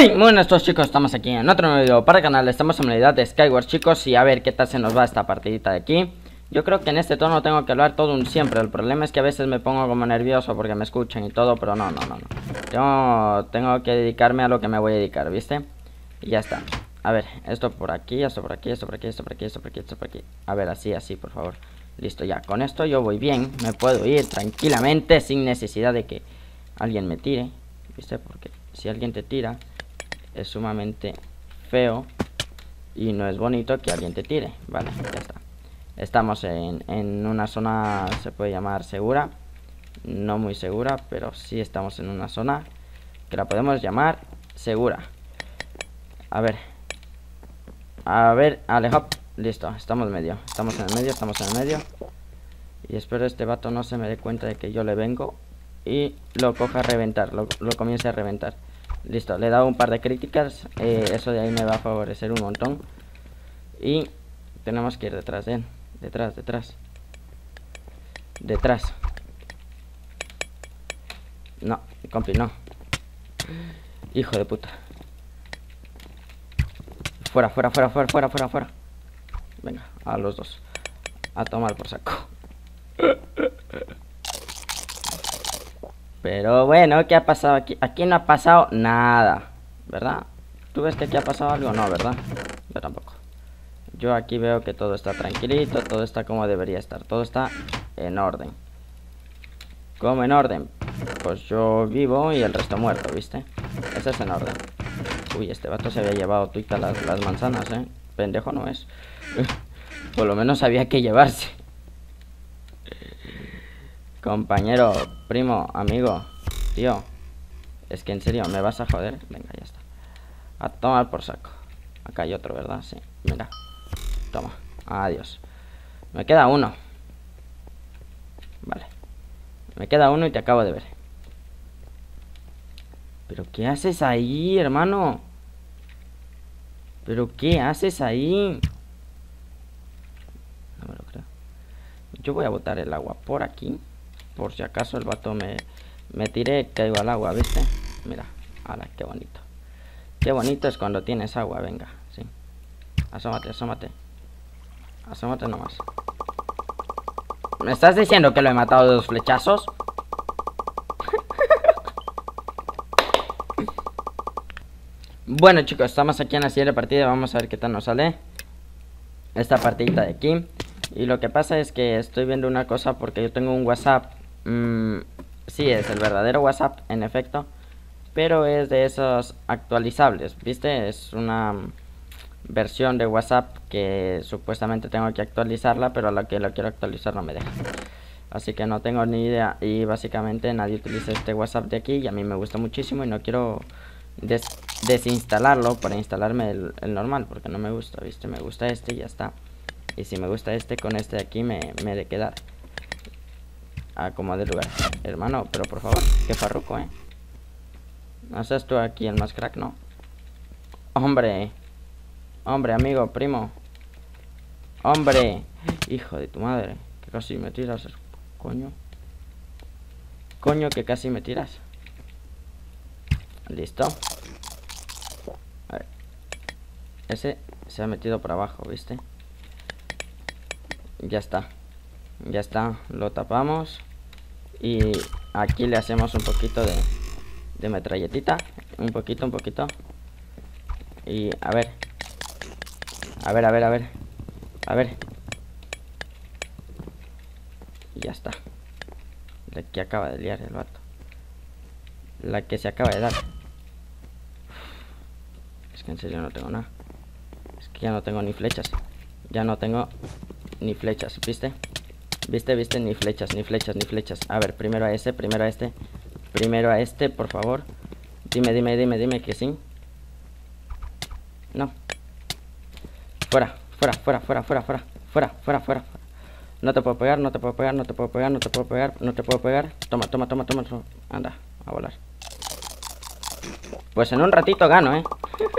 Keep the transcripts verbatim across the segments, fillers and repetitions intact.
Hey, buenas todos chicos, estamos aquí en otro nuevo video para el canal. Estamos en modalidad de Skyward chicos, y a ver qué tal se nos va esta partidita de aquí. Yo creo que en este tono tengo que hablar todo un siempre. El problema es que a veces me pongo como nervioso porque me escuchan y todo, pero no, no, no, no. Tengo, tengo que dedicarme a lo que me voy a dedicar, ¿viste? Y ya está. A ver, esto por aquí, esto por aquí, esto por aquí, esto por aquí, esto por aquí, esto por aquí. A ver, así, así, por favor. Listo, ya, con esto yo voy bien. Me puedo ir tranquilamente sin necesidad de que alguien me tire, ¿viste? Porque si alguien te tira es sumamente feo y no es bonito que alguien te tire. Vale, ya está. Estamos en, en una zona, se puede llamar segura. No muy segura, pero sí estamos en una zona que la podemos llamar segura. A ver. A ver, Alejo. Listo, estamos en medio. Estamos en el medio, estamos en el medio. Y espero este vato no se me dé cuenta de que yo le vengo y lo coja a reventar, lo, lo comience a reventar. Listo, le he dado un par de críticas, eh, eso de ahí me va a favorecer un montón. Y tenemos que ir detrás de él. Detrás, detrás. Detrás. No, compi, no. Hijo de puta. Fuera, fuera, fuera, fuera, fuera, fuera, fuera. Venga, a los dos. A tomar por saco. Pero bueno, ¿qué ha pasado aquí? Aquí no ha pasado nada, ¿verdad? ¿Tú ves que aquí ha pasado algo? No, ¿verdad? Yo tampoco. Yo aquí veo que todo está tranquilito, todo está como debería estar. Todo está en orden. ¿Cómo en orden? Pues yo vivo y el resto muerto, ¿viste? Ese es en orden. Uy, este vato se había llevado tuica las, las manzanas, ¿eh? Pendejo no es. Por lo menos había que llevarse. Compañero, primo, amigo, tío. Es que en serio, ¿me vas a joder? Venga, ya está. A tomar por saco. Acá hay otro, ¿verdad? Sí, mira. Toma, adiós. Me queda uno. Vale. Me queda uno y te acabo de ver. ¿Pero qué haces ahí, hermano? ¿Pero qué haces ahí? No me lo creo. Yo voy a botar el agua por aquí. Por si acaso el vato me, me tire, caigo al agua, ¿viste? Mira, ala, qué bonito. Qué bonito es cuando tienes agua, venga, sí. Asómate, asómate. Asómate nomás. ¿Me estás diciendo que lo he matado de dos flechazos? Bueno chicos, estamos aquí en la siguiente partida. Vamos a ver qué tal nos sale esta partidita de aquí. Y lo que pasa es que estoy viendo una cosa porque yo tengo un WhatsApp. Mmm, sí, es el verdadero WhatsApp, en efecto. Pero es de esos actualizables, ¿viste? Es una versión de WhatsApp que supuestamente tengo que actualizarla, pero a la que lo quiero actualizar no me deja. Así que no tengo ni idea. Y básicamente nadie utiliza este WhatsApp de aquí y a mí me gusta muchísimo y no quiero des desinstalarlo para instalarme el, el normal, porque no me gusta, ¿viste? Me gusta este y ya está. Y si me gusta este, con este de aquí me, me he de quedar. Acomodé lugar. Hermano, pero por favor, qué farruco, eh. No seas tú aquí el más crack, ¿no? Hombre. Hombre, amigo, primo. Hombre. Hijo de tu madre. Que casi me tiras. Coño. Coño, que casi me tiras. Listo. A ver. Ese se ha metido por abajo, ¿viste? Ya está. Ya está. Lo tapamos. Y aquí le hacemos un poquito de, de metralletita. Un poquito, un poquito. Y a ver. A ver, a ver, a ver. A ver. Y ya está. La que acaba de liar el vato. La que se acaba de dar. Es que en serio no tengo nada. Es que ya no tengo ni flechas. Ya no tengo ni flechas, ¿viste? ¿Viste? ¿Viste? Ni flechas, ni flechas, ni flechas. A ver, primero a ese, primero a este. Primero a este, por favor. Dime, dime, dime, dime que sí. No. Fuera, fuera, fuera, fuera, fuera, fuera. Fuera, fuera, fuera. No te puedo pegar, no te puedo pegar, no te puedo pegar, no te puedo pegar, no te puedo pegar. Toma, toma, toma, toma, toma. Anda, a volar. Pues en un ratito gano, eh.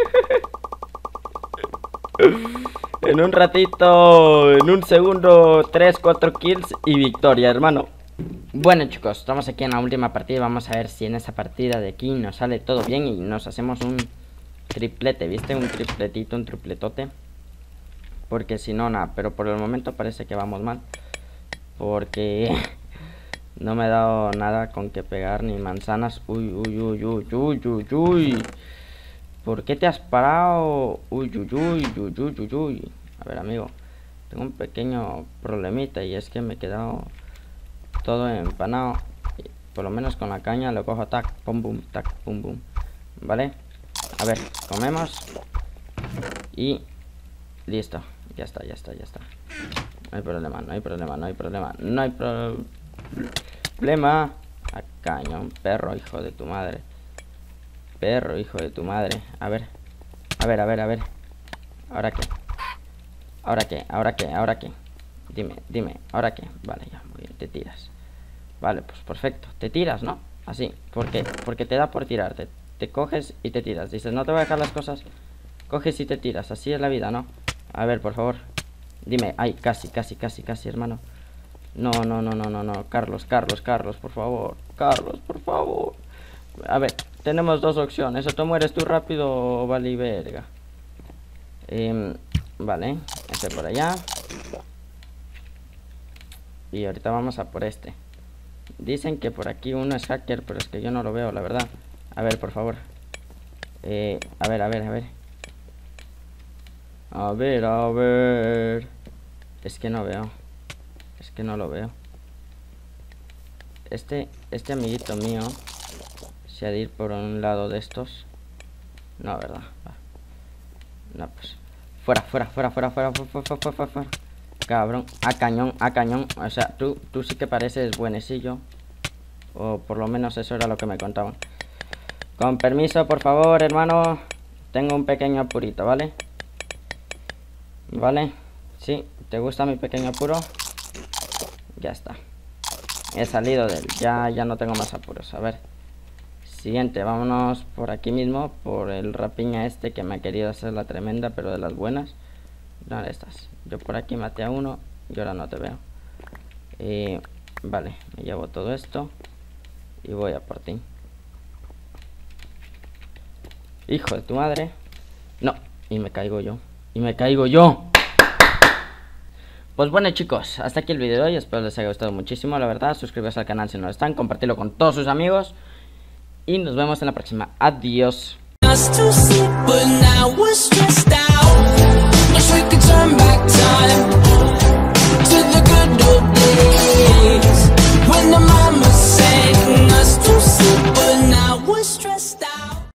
En un ratito, en un segundo, tres, cuatro kills y victoria, hermano. Bueno chicos, estamos aquí en la última partida. Vamos a ver si en esa partida de aquí nos sale todo bien y nos hacemos un triplete, ¿viste? Un tripletito, un tripletote. Porque si no, nada. Pero por el momento parece que vamos mal. Porque no me he dado nada con que pegar, ni manzanas. Uy, uy, uy, uy, uy, uy, uy. ¿Por qué te has parado? Uy, uy, uy, uy, uy, uy, uy. A ver, amigo. Tengo un pequeño problemita y es que me he quedado todo empanado. Por lo menos con la caña lo cojo tac, pum, pum, tac, pum, pum. ¿Vale? A ver, comemos. Y listo. Ya está, ya está, ya está. No hay problema, no hay problema, no hay problema. No hay pro problema. A cañón, perro, hijo de tu madre. Perro, hijo de tu madre. A ver, a ver, a ver, a ver. ¿Ahora qué? ¿Ahora qué? ¿Ahora qué? ¿Ahora qué? Dime, dime, ¿ahora qué? Vale, ya, muy bien, te tiras. Vale, pues perfecto, te tiras, ¿no? Así, ¿por qué? Porque te da por tirarte. Te coges y te tiras. Dices, no te voy a dejar las cosas. Coges y te tiras, así es la vida, ¿no? A ver, por favor. Dime, ay, casi, casi, casi, casi, hermano. No, no, no, no, no, no. Carlos, Carlos, Carlos, por favor. Carlos, por favor. A ver, tenemos dos opciones. O te mueres tú rápido o vale verga. Eh, vale, este por allá. Y ahorita vamos a por este. Dicen que por aquí uno es hacker, pero es que yo no lo veo, la verdad. A ver, por favor. Eh, a ver, a ver, a ver. A ver, a ver. Es que no veo. Es que no lo veo. Este, este amiguito mío se ha de ir por un lado de estos. No, ¿verdad? No, pues. Fuera, fuera, fuera, fuera, fuera, fuera, fuera, fuera, fuera, fuera. Cabrón, a cañón, a cañón. O sea, tú, tú sí que pareces buenecillo. O por lo menos eso era lo que me contaban. Con permiso, por favor, hermano. Tengo un pequeño apurito, ¿vale? ¿Vale? Sí, ¿te gusta mi pequeño apuro? Ya está. He salido de él. Ya, ya no tengo más apuros. A ver. Siguiente, vámonos por aquí mismo. Por el rapiña este que me ha querido hacer la tremenda, pero de las buenas. ¿Dónde estás? Yo por aquí maté a uno y ahora no te veo. Eh, vale, me llevo todo esto y voy a por ti. Hijo de tu madre. No, y me caigo yo. Y me caigo yo. Pues bueno, chicos, hasta aquí el vídeo de hoy. Espero les haya gustado muchísimo, la verdad. Suscríbete al canal si no lo están, compartirlo con todos sus amigos. Y nos vemos en la próxima. Adiós.